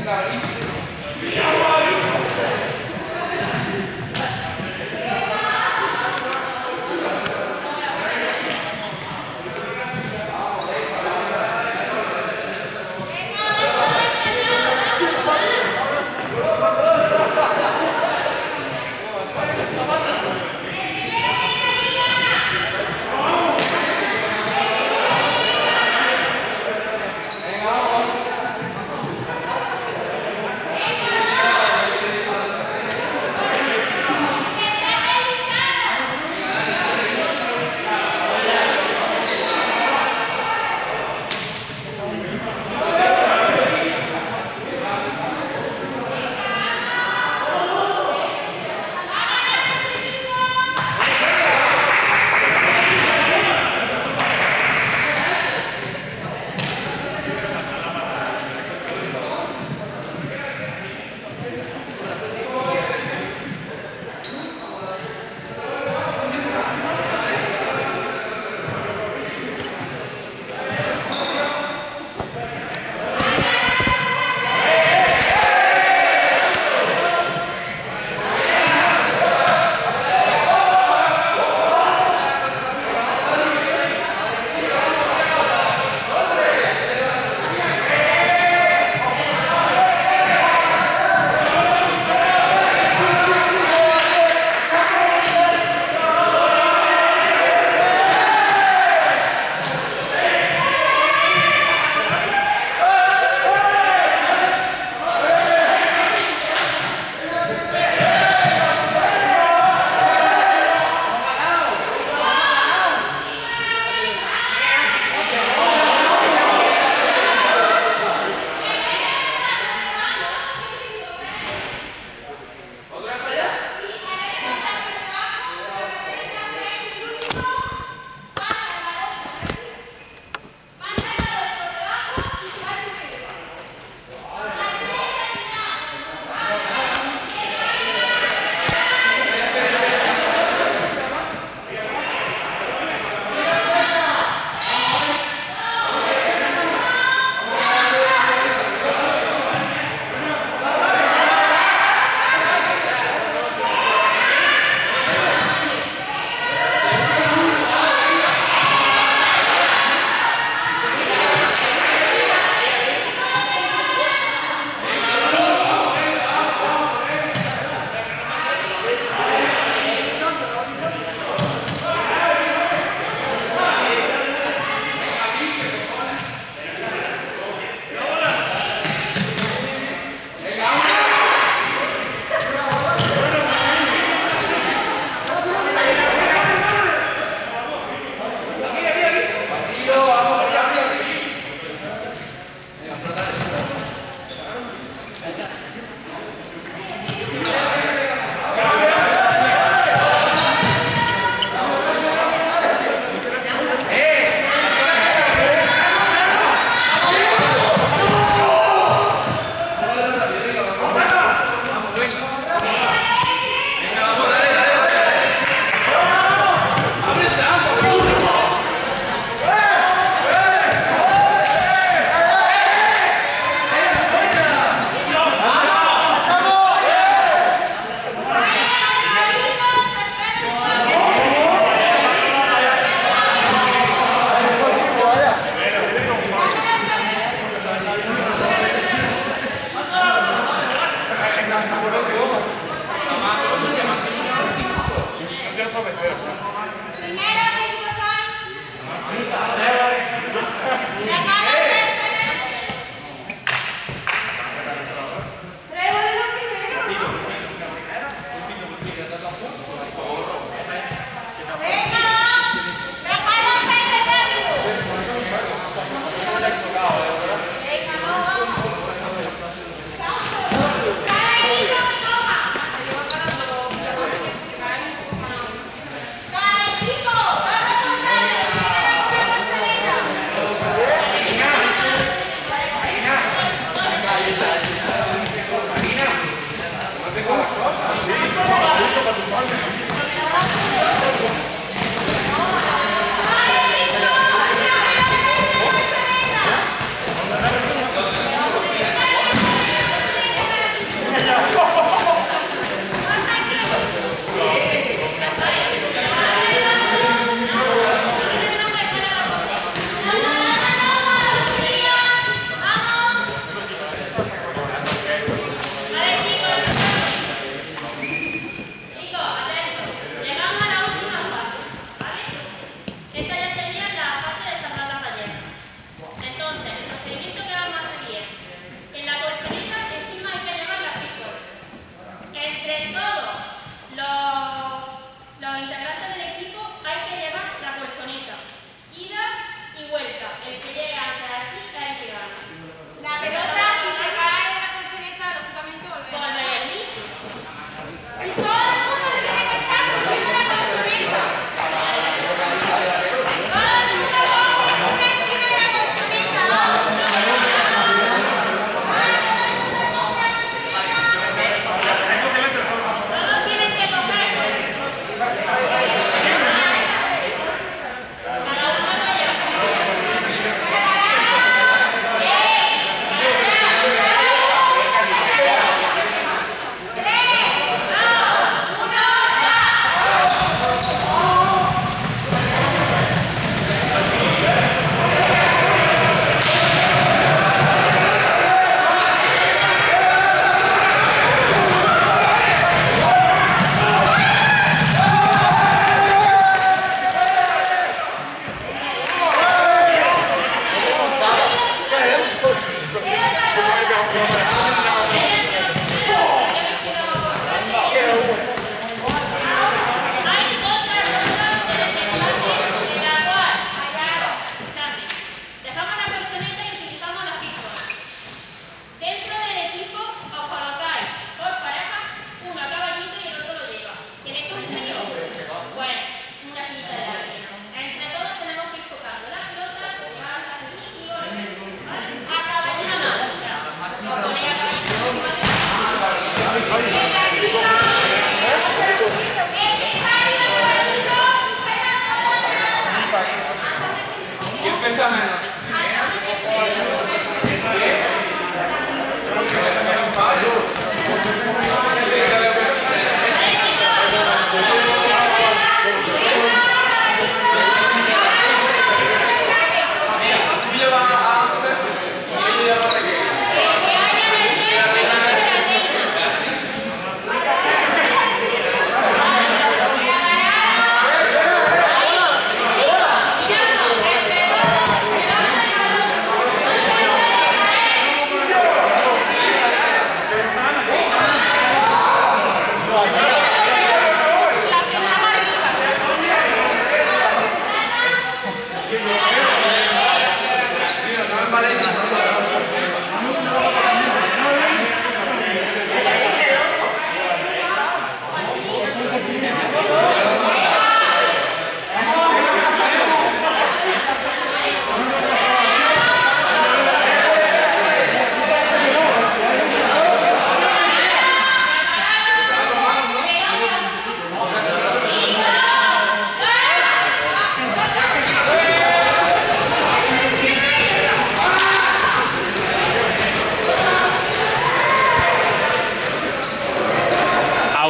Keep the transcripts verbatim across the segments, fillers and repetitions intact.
Venga, vamos.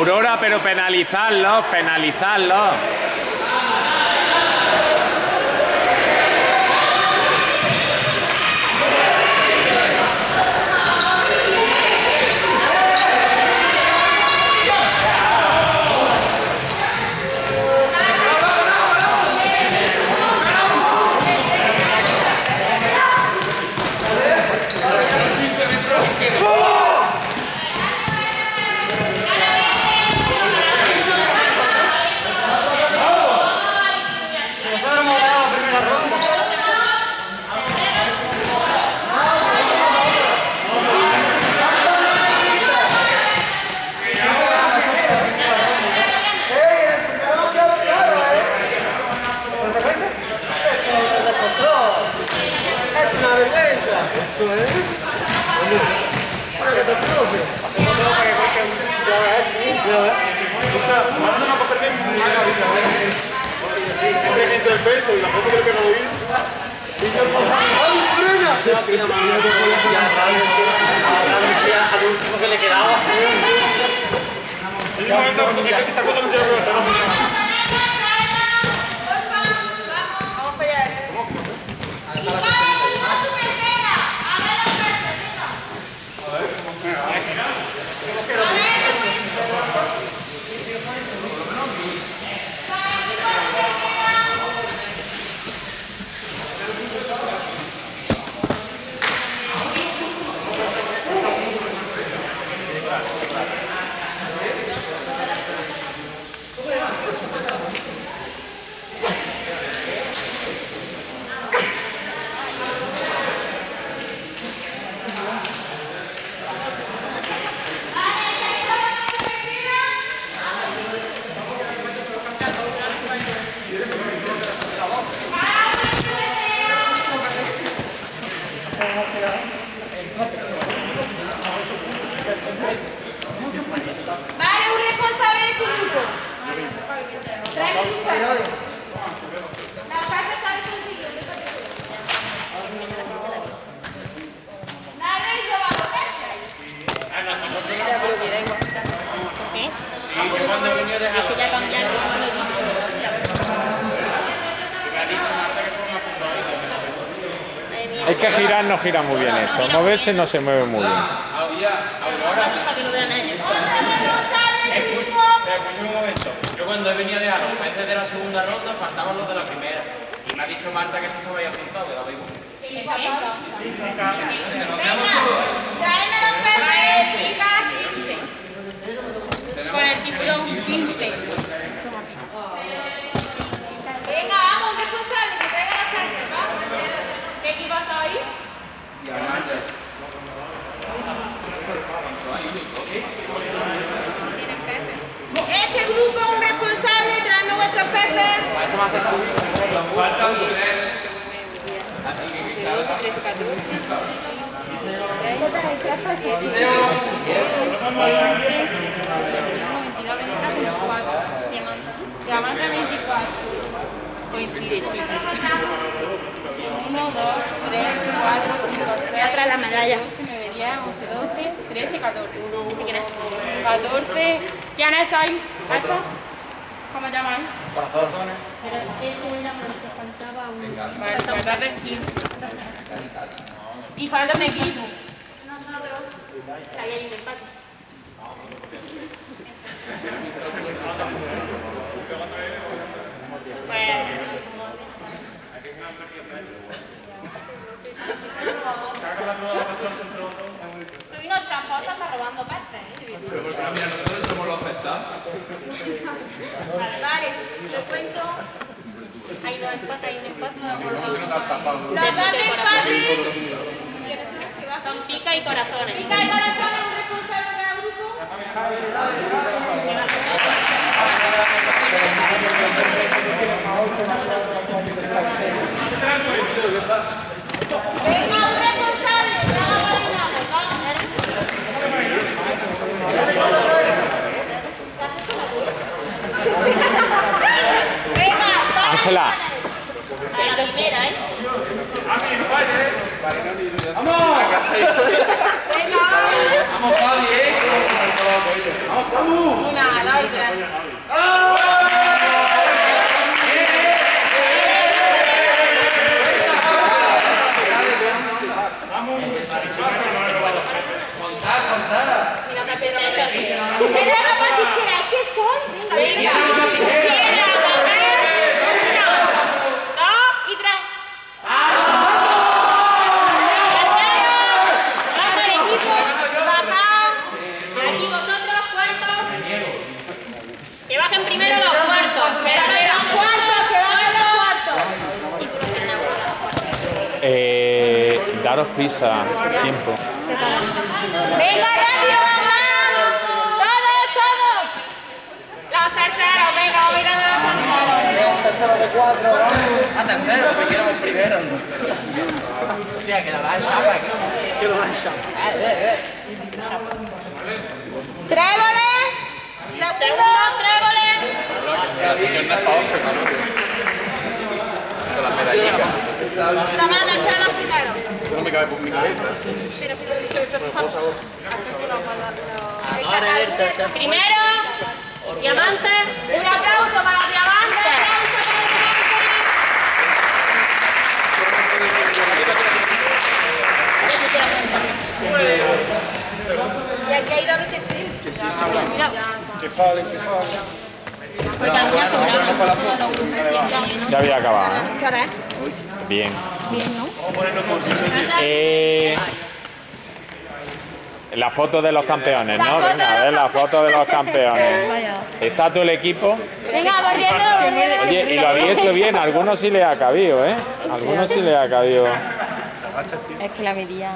Aurora, pero penalizarlo, penalizarlo. El peso y la foto creo que no lo vi. ¡Ay, frena! Al último que le quedaba. El momento que esta cosa no se lo veo. Vale, un responsable de tu grupo. Tráeme tu carro. La carta está de consigo. ¿La habréis robado? ¿Qué? Sí, yo cuando he venido de Jalisco. Es que ya cambiaron, no se lo he dicho. Me ha dicho Marta que son apuntaditos. Es que girar no gira muy bien esto. Moverse no se mueve muy bien. Aurora. Para que lo vean ellos. Escucha, escucha un momento. Yo cuando he venido de Jalisco, desde la segunda ronda, faltaban los de la primera. Y me ha dicho Marta que eso estaba ahí apuntado, que daba igual. Venga, tráeme los perros. Pica quince. Con el tiburón quince. Venga, vamos, un responsable que traiga las cartas, ¿va? ¿Qué equipo está ahí? Este grupo es un responsable, traedme vuestros peces. Faltan tres. Así que que salga. Diamante veinticuatro. Coincide, chicas. uno, dos, tres, cuatro, cinco, seis. Voy a traer la medalla. ocho, nueve, diez, once, doce, trece, catorce. catorce. ¿Quién es ahí? ¿Esto? ¿Cómo llamáis? Corazones. Pero ese era porque faltaba uno. Vale, faltan quince. Y falta un equipo. Nosotros. Ahí hay un empate. Soy unos tramposos para robando peces, ¿eh? Pero porque mira, nosotros somos los afectados. Vale, lo cuento. Hay dos empates, hay un empate. Los dos empates. ¿Quiénes son los que bajan? Son pica y corazones. Pica y corazones, un responsable de cada grupo. Venga, un responsable. Nada marinado, vamos. Venga, Ángela. A la primera, ¿eh? ¡Vamos! ¡Vamos, Fabi, eh! ¡Vamos, Samu! Una, Piedra, papel, tijera. ¿Qué son? Venga, venga. Piedra, papel, uno, dos y tres. Baja el equipo, bajad. Aquí vosotros, cuartos. Que bajen primero los cuartos. Pero los cuartos, que bajen los cuartos. Y tú los tienes ahora. Eh, daros prisa, tiempo. Venga, rápido, mamá. Todos, todos. Los terceros, venga, vamos mirando los terceros. A tercero, que queremos primero. O sea, que la da el chapa. Que lo da el chapa. Eh, eh, eh. Tréboles. Segundo, tréboles. La sesión no es para otro, ¿no? Con las medallitas. Tomad, terceros los primeros. No me cabe por mi cabeza. Primero, diamante. Un aplauso para los diamantes. Y aquí hay dos que sí. Que fale, que fale. Ya había acabado, ¿eh? ¿Qué hora es? Bien. Bien, ¿no? Eh, la foto de los campeones, ¿no? La foto Venga, a de ver los la foto de los campeones. ¿Está todo el equipo? Venga, corriendo, corriendo. Oye, y lo habéis hecho bien, a algunos sí les ha cabido, ¿eh? A algunos sí les ha cabido. Es que la medía.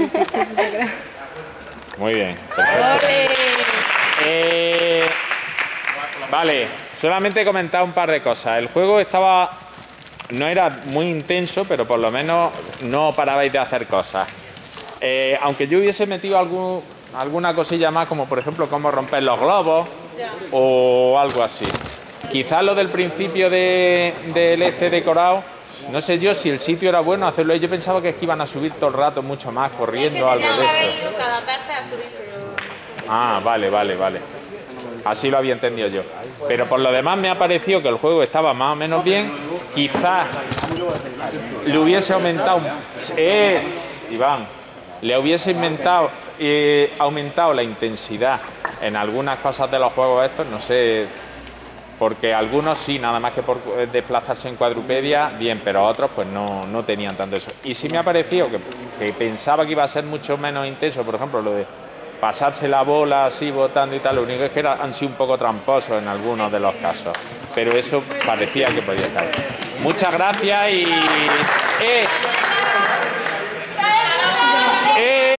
Muy bien, perfecto. Eh, vale, solamente he comentado un par de cosas. El juego estaba, no era muy intenso, pero por lo menos no parabais de hacer cosas. Eh, aunque yo hubiese metido algún, alguna cosilla más, como por ejemplo cómo romper los globos o algo así. Quizás lo del principio de, del este decorado, no sé yo si el sitio era bueno hacerlo. Yo pensaba que es que iban a subir todo el rato mucho más corriendo algo de esto. Cada vez a subir, pero... Ah, vale, vale, vale. Así lo había entendido yo. Pero por lo demás me ha parecido que el juego estaba más o menos bien. Quizás le hubiese aumentado... Es, Iván. Le hubiese inventado, eh, aumentado la intensidad en algunas cosas de los juegos estos, no sé... Porque algunos sí, nada más que por desplazarse en cuadrupedia, bien, pero otros pues no, no tenían tanto eso. Y sí me ha parecido que, que pensaba que iba a ser mucho menos intenso, por ejemplo, lo de pasarse la bola así botando y tal, lo único es que era, han sido un poco tramposos en algunos de los casos. Pero eso parecía que podía estar. Muchas gracias y... ¡Eh! ¡Eh!